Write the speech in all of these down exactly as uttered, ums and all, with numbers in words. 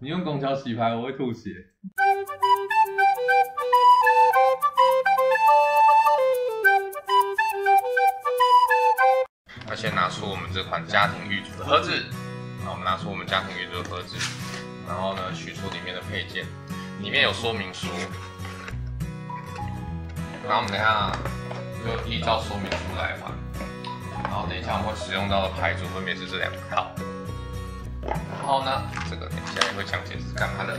你用拱桥洗牌，我会吐血。 要先拿出我们这款家庭御煮的盒子，好，我们拿出我们家庭御煮的盒子，然后呢，取出里面的配件，里面有说明书，然后我们等一下就依照说明书来玩，然后等一下我们会使用到的牌组分别是这两套，然后呢，这个等一下也会讲解是干嘛的。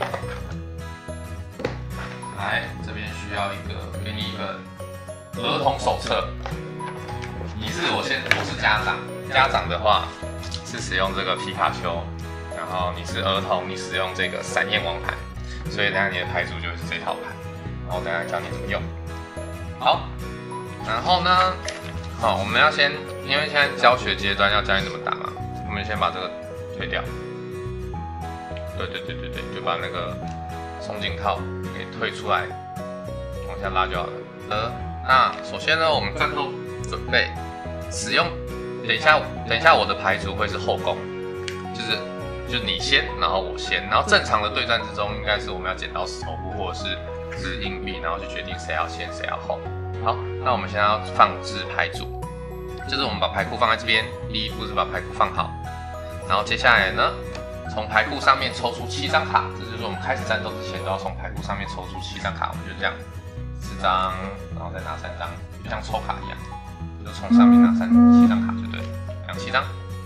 来，这边需要一个给你一本儿童手册。你是我先，我是家长，家长的话是使用这个皮卡丘，然后你是儿童，你使用这个闪焰王牌，所以等下你的牌组就会是这套牌，然后等下教你怎么用。好，然后呢，好，我们要先，因为现在教学阶段要教你怎么打嘛，我们先把这个推掉。对对对对对，就把那个松紧套给推出来，往下拉就好了。呃，那首先呢，我们战斗准备。使用，等一下，等一下，我的牌组会是后攻，就是就是你先，然后我先，然后正常的对战之中，应该是我们要剪刀石头布或者是掷硬币，然后去决定谁要先谁要后。好，那我们现在要放置牌组，就是我们把牌库放在这边，第一步是把牌库放好，然后接下来呢，从牌库上面抽出七张卡，这就是我们开始战斗之前都要从牌库上面抽出七张卡，我们就这样，四张，然后再拿三张，就像抽卡一样。就从上面拿三七张卡就对了，两七张。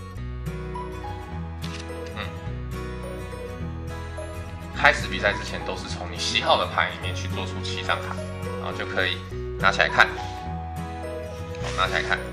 嗯，开始比赛之前都是从你洗好的牌里面去做出七张卡，然后就可以拿起来看。好，拿起来看。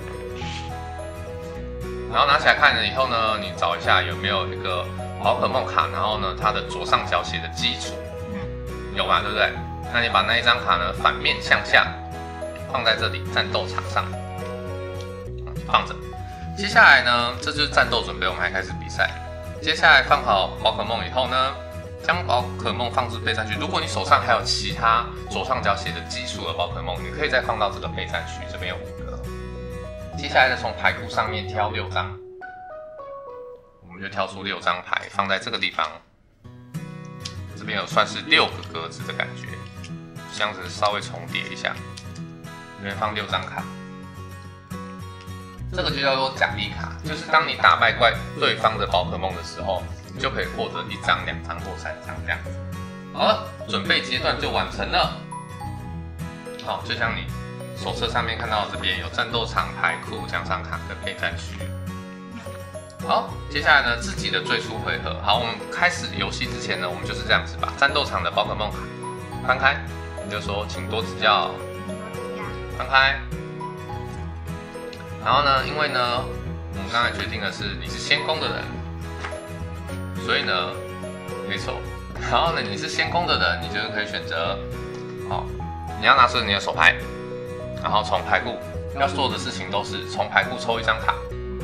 然后拿起来看了以后呢，你找一下有没有一个宝可梦卡，然后呢它的左上角写的基础，有嘛，对不对？那你把那一张卡呢反面向下放在这里战斗场上。放着，接下来呢，这就是战斗准备，我们还开始比赛。接下来放好宝可梦以后呢，将宝可梦放置备战区。如果你手上还有其他左上角写的基础的宝可梦，你可以再放到这个备战区，这边有五个。接下来再从牌库上面挑六张，我们就挑出六张牌放在这个地方。这边有算是六个格子的感觉，这样子稍微重叠一下，这边放六张卡。这个就叫做奖励卡，就是当你打败怪对方的宝可梦的时候，你就可以获得一张、两张或三张这样子。好了，准备阶段就完成了。好，就像你手册上面看到的这边有战斗场、牌库、奖赏卡跟备战区。好，接下来呢，自己的最初回合。好，我们开始游戏之前呢，我们就是这样子把战斗场的宝可梦卡翻开，你就说请多指教，翻开。然后呢，因为呢，我们刚才决定的是你是先攻的人，所以呢，没错。然后呢，你是先攻的人，你就是可以选择，好，你要拿出你的手牌，然后从牌库要做的事情都是从牌库抽一张卡，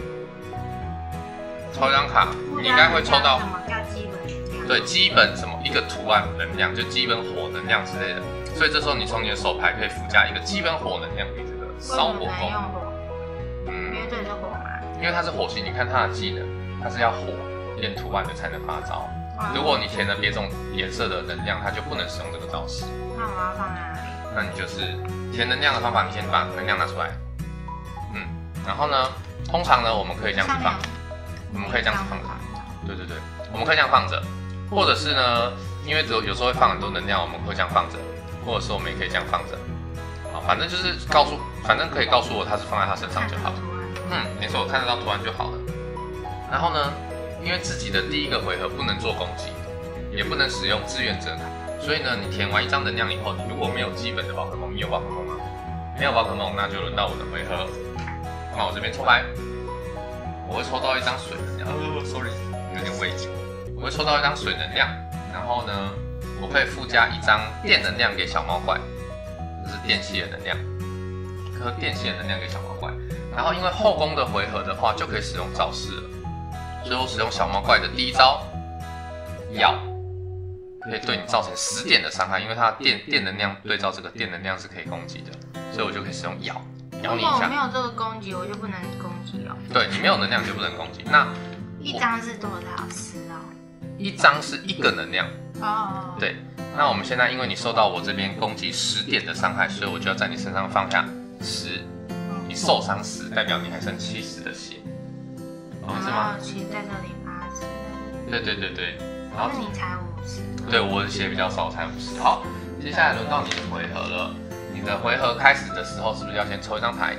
抽一张卡，你应该会抽到，对，基本什么一个图案能量，就基本火能量之类的。所以这时候你从你的手牌可以附加一个基本火能量给这个烧火攻。 这是火吗？ 因为它是火系，你看它的技能，它是要火变图案的才能发招。如果你填了别种颜色的能量，它就不能使用这个招式。 那我要放在哪里？ 那你就是填能量的方法，你先把能量拿出来。嗯，然后呢，通常呢，我们可以这样子放，我们可以这样子放着。对对对，我们可以这样放着，或者是呢，因为有有时候会放很多能量，我们会这样放着，或者是我们也可以这样放着。好，反正就是告诉，反正可以告诉我它是放在它身上就好了。嗯，没错，看得到图案就好了。然后呢，因为自己的第一个回合不能做攻击，也不能使用志愿者卡，所以呢，你填完一张能量以后，你如果没有基本的宝可梦，你有宝可梦吗？没有宝可梦，那就轮到我的回合。那我这边抽牌，我会抽到一张水能量。哦 ，sorry， 有点危险。我会抽到一张水能量，然后呢，我可以附加一张电能量给小猫怪，这是电系的能量，一颗电系的能量给小猫怪。然后因为后宫的回合的话，就可以使用招式了，所以我使用小猫怪的第一招咬，可以对你造成十点的伤害，因为它的电电能量对照这个电能量是可以攻击的，所以我就可以使用咬，咬你一下。 如果我没有这个攻击，我就不能攻击哦。 对，你没有能量你就不能攻击。那一张是多少？十哦。 一张是一个能量。 哦。 对，那我们现在因为你受到我这边攻击十点的伤害，所以我就要在你身上放下十。你受伤十，代表你还剩七十的血，懂意思吗？ 其实在这里八十。 对对对对。然后那你才五十。 对，我的血比较少，才五十。好，接下来轮到你的回合了。你的回合开始的时候，是不是要先抽一张牌？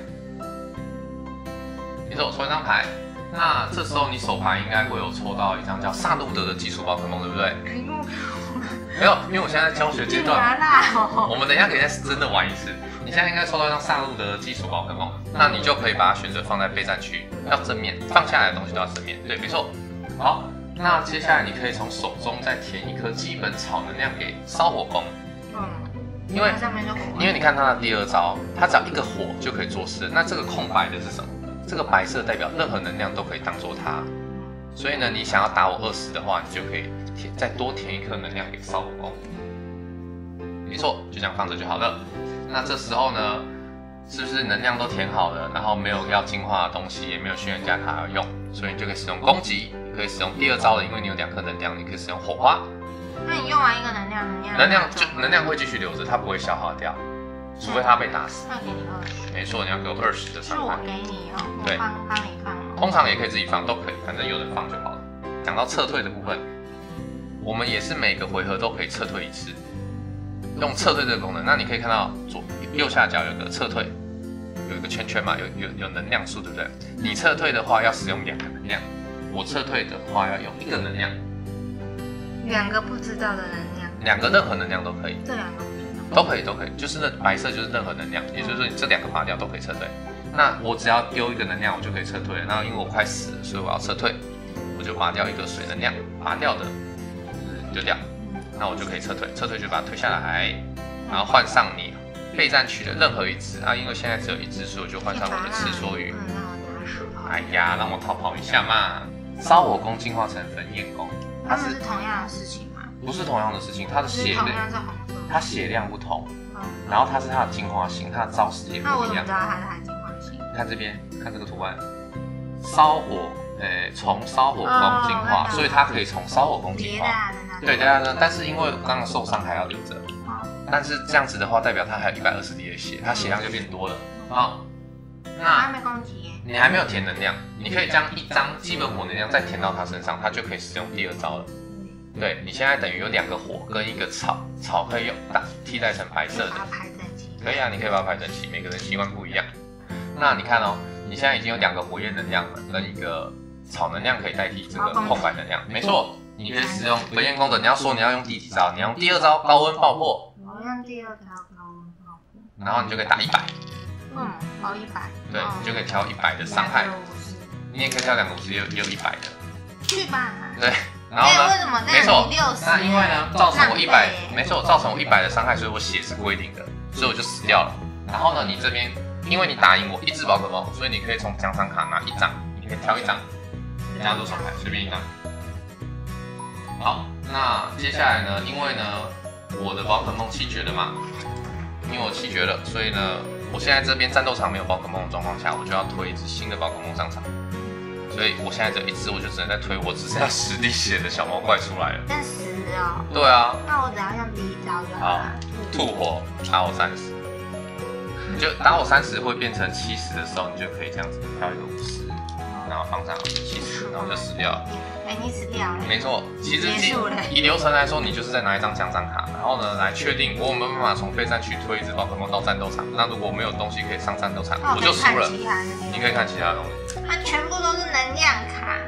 你手抽一张牌。那这时候你手牌应该会有抽到一张叫萨路德的基础宝可梦，对不对？没有，因为我现在教学阶段，我们等一下可以再真的玩一次。你现在应该抽到一张萨路德的基础宝可梦，那你就可以把它选择放在备战区，要正面，放下来的东西都要正面。对，没错。好，那接下来你可以从手中再填一颗基本草能量给烧火攻。嗯，因为因为你看它的第二招，它只要一个火就可以做事。那这个空白的是什么？这个白色代表任何能量都可以当做它，所以呢，你想要打我二十的话，你就可以填再多填一颗能量给烧火攻。没错，就这样放着就好了。那这时候呢，是不是能量都填好了，然后没有要进化的东西，也没有轩辕加卡要用，所以你就可以使用攻击，也可以使用第二招了，因为你有两颗能量，你可以使用火花。 那你用完一个能量，能量能量就能量会继续留着，它不会消耗掉。除非他被打死， 那给你二十。 没错，你要给我二十的伤害。 是我给你哦， 对， 帮帮你放哦。 通常也可以自己放，都可以，反正有人放就好了。讲到撤退的部分，我们也是每个回合都可以撤退一次，用撤退这个功能。那你可以看到左右下角有个撤退，有一个圈圈嘛，有有有能量数，对不对？你撤退的话要使用两个能量，我撤退的话要用一个能量。 两个不知道的能量。 两个任何能量都可以。 这两个。 都可以，都可以，就是那白色就是任何能量，也就是说你这两个拔掉都可以撤退。那我只要丢一个能量，我就可以撤退了。那因为我快死了，所以我要撤退，我就拔掉一个水能量，拔掉的丢掉，那我就可以撤退，撤退就把它推下来，然后换上你备战区的任何一只啊，因为现在只有一只，所以我就换上我的赤梭鱼。哎呀，让我逃跑一下嘛！烧火攻进化成焚焰攻， 它们是同样的事情吗？ 不是同样的事情，它的血量，它血量不同，嗯、然后它是它的进化型，它的招式也不一样。 那我怎么知道它是它的进化型？ 看这边，看这个图案，烧火，呃，从烧火攻进化，哦、所以它可以从烧火攻进化。对，对啊，但是因为刚刚受伤还要留着，哦、但是这样子的话，代表它还有一百二十滴的血，它血量就变多了啊。哦、 那还没攻击耶， 你还没有填能量，你可以将一张基本火能量再填到它身上，它就可以使用第二招了。对，你现在等于有两个火跟一个草，草可以用打替代成白色的， 把它排整齐。 可以啊，你可以把它排整齐，每个人习惯不一样。那你看哦，你现在已经有两个火焰能量了，跟一个草能量可以代替这个空白能量。没错，你可以使用焚焰功的。你要说你要用第几招？你要用第二招高温爆破。 我用第二招高温爆破。 然后你就可以打一百。 嗯，包一百。 对，你就可以挑一百的伤害。你也可以挑两个五十，也有也有一百的。 去吧。 对。然后呢？ 为什么没错， 那因为呢，造成我一百，没错，造成我一百的伤害，所以我血是规定的，所以我就死掉了。然后呢，你这边，因为你打赢我一只宝可梦，所以你可以从奖赏卡拿一张，你可以挑一张，加多少牌，随便一张。好，那接下来呢，因为呢，我的宝可梦气绝了嘛，因为我气绝了，所以呢，我现在这边战斗场没有宝可梦的状况下，我就要推一只新的宝可梦上场。所以我现在只有一只，我就只能再推我只剩下十滴血的小猫怪出来了。 但十哦。 对啊。 那我只要用第一招就好了。 吐火打我三十，你就打我三十会变成七十的时候，你就可以这样子挑一个五十，然后放上七十，然后就死掉了。 哎，你死掉了。 没错，其实以流程来说，你就是在拿一张奖赏卡，然后呢来确定我有没有办法从备战区推一只宝可梦到战斗场。那如果没有东西可以上战斗场，我就输了。你可以看其他东西。 它全部都是能量卡。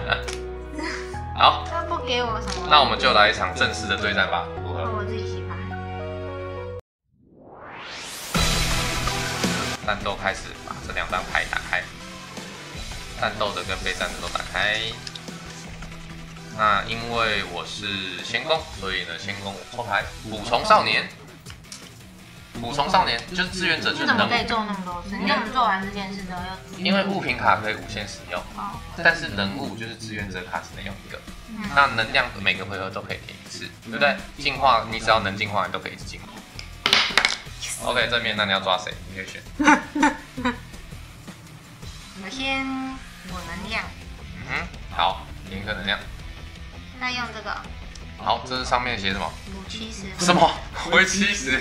好， 它不给我什么。 那我们就来一场正式的对战吧，如何？ 我自己洗牌。 战斗开始，把这两张牌打开，战斗的跟备战的都打开。那因为我是先攻，所以呢，先攻我抽牌，捕虫少年。捕虫少年就是志愿者，就是能。 你怎么可以做那么多事？你怎么做完这件事之后又？ 因为物品卡可以无限使用，哦、但是人物就是志愿者卡只能用一个。嗯、那能量每个回合都可以填一次，对不对？进化你只要能进化，你都可以一直进化。Yes. OK， 正面那你要抓谁？你可以选。 我先我能量。 嗯哼，好，零个能量。 再用这个好，这是上面写什么？ 补七十。 什么？回七十？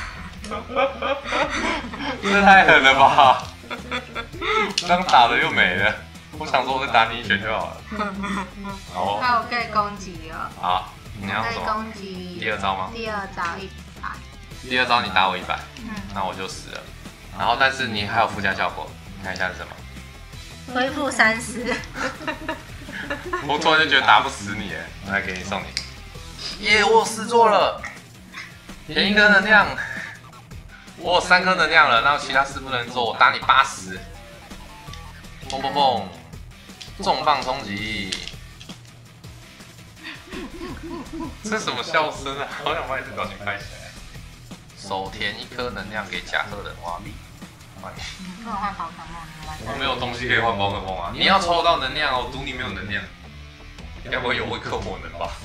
这太狠了吧！刚打的又没了。我想说，我再打你一拳就好了。好， 那我可以攻击了。 好，你要可以什么？ 攻击。 第二招吗？ 第二招一百。 第二招你打我一百， 嗯， 那我就死了。然后，但是你还有附加效果，你看一下是什么？ 恢复三十。 我突然就觉得打不死你，哎，我来给你送你。耶，我有四座了，填一颗能量。我有三颗能量了，那其他事不能做，我打你八十。蹦蹦蹦，重磅冲击。这什么笑声啊？好想把你这表情拍起来。手填一颗能量给甲贺人挖币。 你跟我换宝可梦，你玩。 我没有东西可以换宝可梦啊！你要抽到能量哦，我赌你没有能量。该不会有微克火能吧？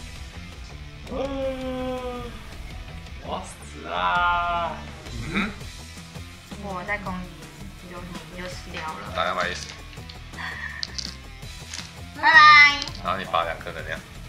我要死啦！嗯， 我在攻击，你就你就死掉了。 打两百一十， 拜拜。 然后你拔两颗能量。